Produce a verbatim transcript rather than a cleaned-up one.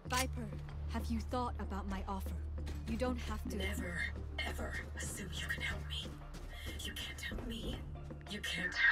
Viper, have you thought about my offer? You don't have to. Never, ever assume you can help me. You can't help me. You can't